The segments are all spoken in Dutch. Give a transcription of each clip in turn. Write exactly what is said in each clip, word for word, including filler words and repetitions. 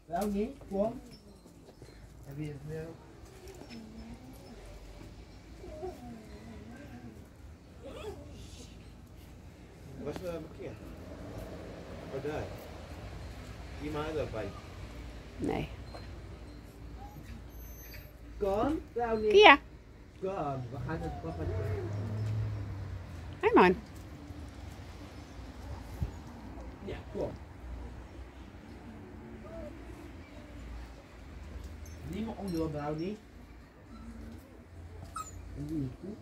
Wel niet, kom. Heb je het wel? Was er een keer? Oh, daar. Die maakt erbij. Nee. Kom, wel niet. Kia. Kom, we gaan het papa doen. Hé man. Ja, kom. Niet meer onder, Brownie. En doe je het goed.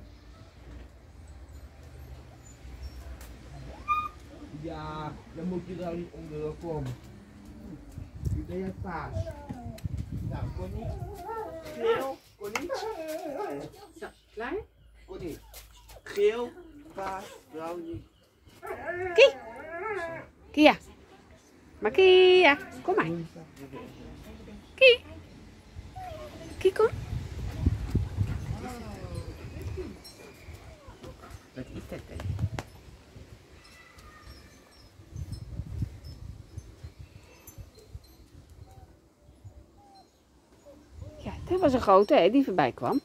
Ja, dan moet je daar niet onder komen. Nu ben je paas. Nou, Connie. Geel, Connie. Zo, klaar? Connie. Geel, paas, Brownie. Kie. Kia. Maar Kia. Kom maar. Kie. Kie, kom. Wat is dat dan? Ja, dat was een grote hè, die voorbij kwam.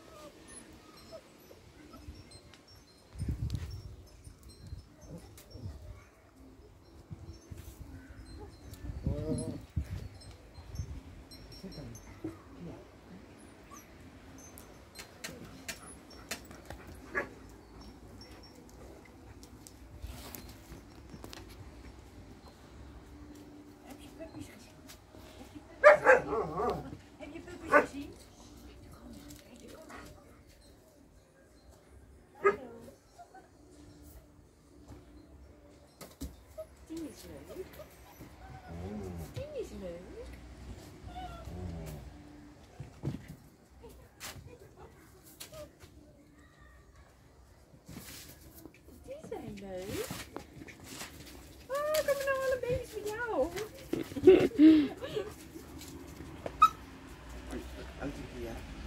Heb je puppies gezien? Die is leuk. Die is leuk. Die zijn leuk. Oh, komen nou alle baby's met jou? Uit hier.